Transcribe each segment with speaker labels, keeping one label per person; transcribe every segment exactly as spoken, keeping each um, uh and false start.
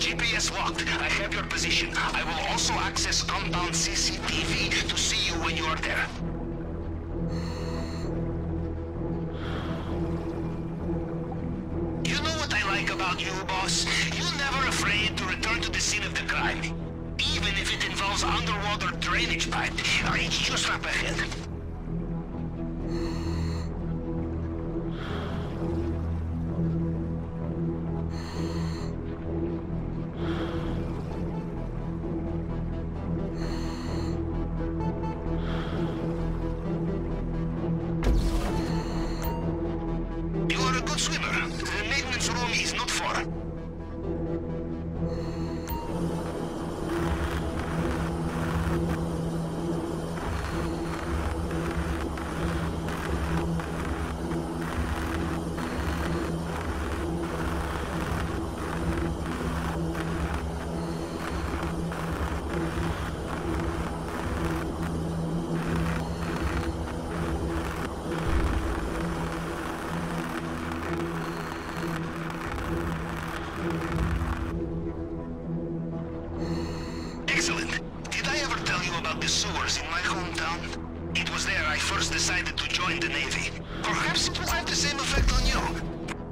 Speaker 1: G P S locked. I have your position. I will also access compound C C T V to see you when you are there. You know what I like about you, boss? You're never afraid to return to the scene of the crime. Even if it involves underwater drainage pipe. It's just up ahead. Excellent. Did I ever tell you about the sewers in my hometown? It was there I first decided to join the Navy. Perhaps it will have the same effect on you.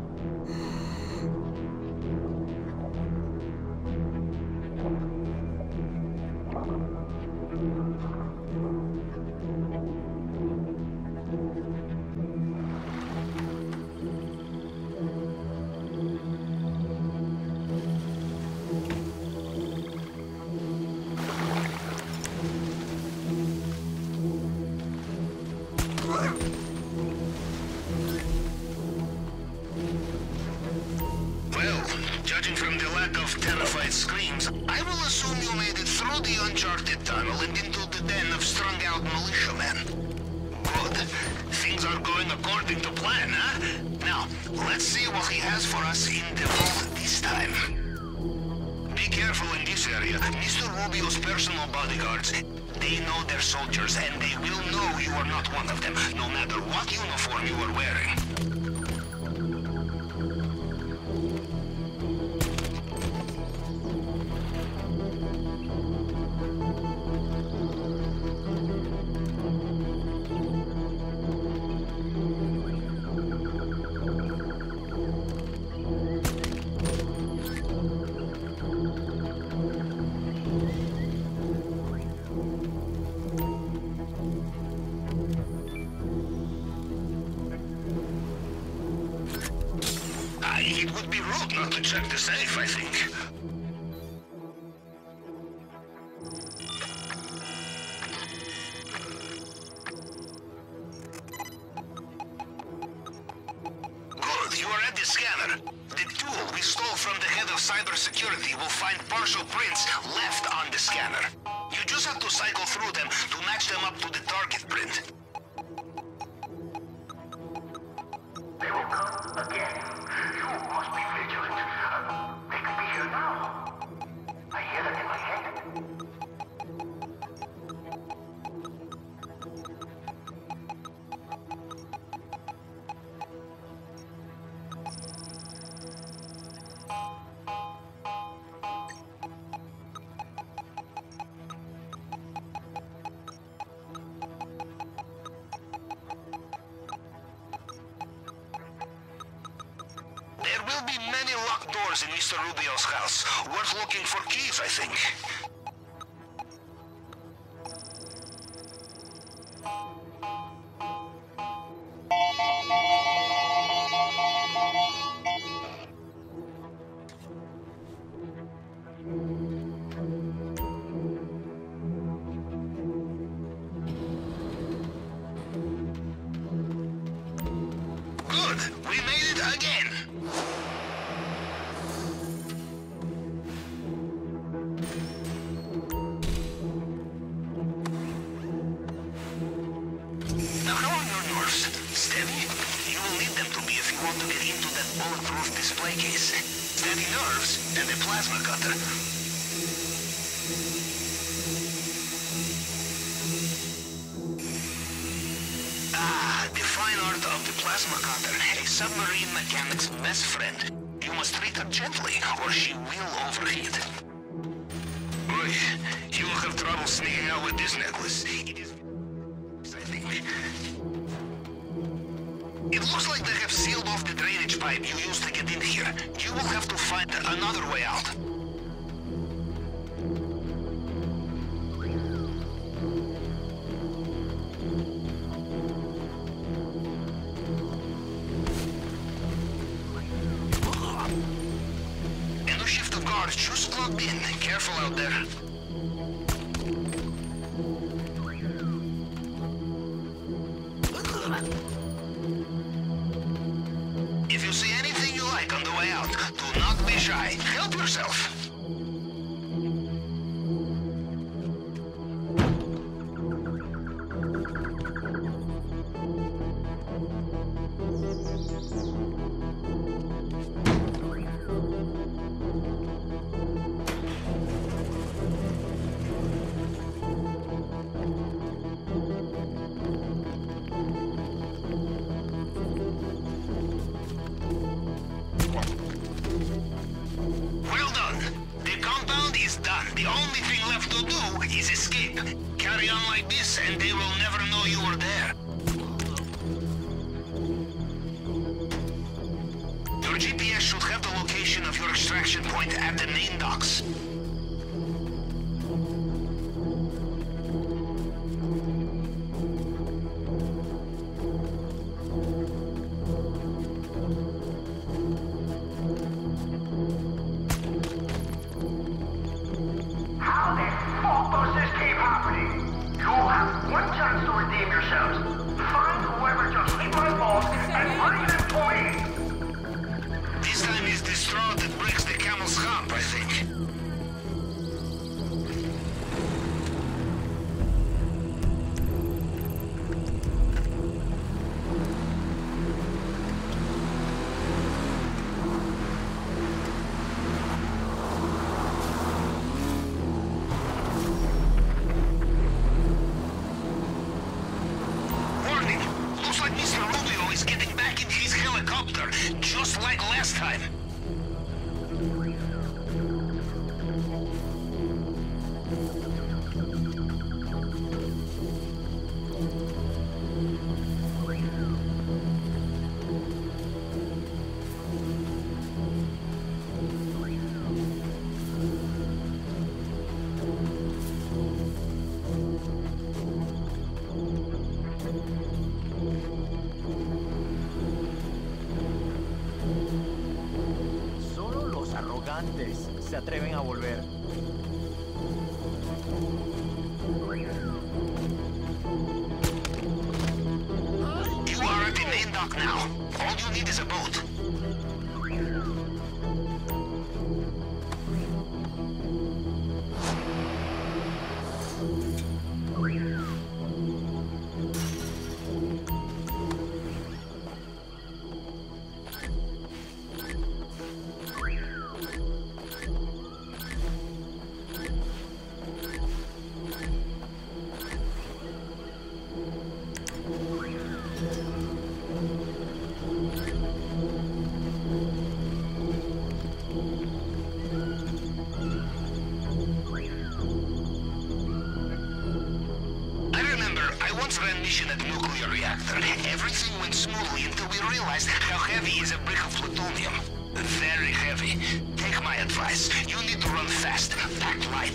Speaker 1: Judging from the lack of terrified screams, I will assume you made it through the uncharted tunnel and into the den of strung-out militiamen. Good. Things are going according to plan, huh? Now, let's see what he has for us in the vault this time. Be careful in this area. Mister Rubio's personal bodyguards, they know their soldiers, and they will know you are not one of them, no matter what uniform you are wearing. It would be rude not to check the safe, I think. Good, you are at the scanner. The tool we stole from the head of cybersecurity will find partial prints left on the scanner. You just have to cycle through them to match them up to the target print.
Speaker 2: They will come again. You must be vigilant. Uh, they could be here now. I hear them in my head.
Speaker 1: There will be many locked doors in Mister Rubio's house. Worth looking for keys, I think. Good, we made it again. Now, how are your nerves? Steady? You will need them to be if you want to get into that bulletproof display case. Steady nerves and a plasma cutter. Ah, the fine art of the plasma cutter, a submarine mechanic's best friend. You must treat her gently, or she will overheat. Boy, you will have trouble sneaking out with this necklace. It is... I think. It looks like they have sealed off the drainage pipe you used to get in here. You will have to find another way out. And a shift of guards just plugged in. Careful out there. If you see anything you like on the way out, do not be shy. Help yourself. The only thing left to do is escape. Carry on like this and they will never know you were there. Your G P S should have the location of your extraction point at the main docks. Just like last time.
Speaker 3: Se atreven a volver.
Speaker 1: You are at the main dock now. All you need is a boat. Ran mission at the nuclear reactor. Everything went smoothly until we realized how heavy is a brick of plutonium. Very heavy. Take my advice. You need to run fast. Pack light.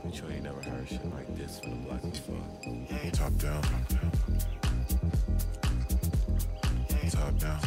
Speaker 3: I'm sure you never heard shit like this from the block before.
Speaker 4: Top down. Top down.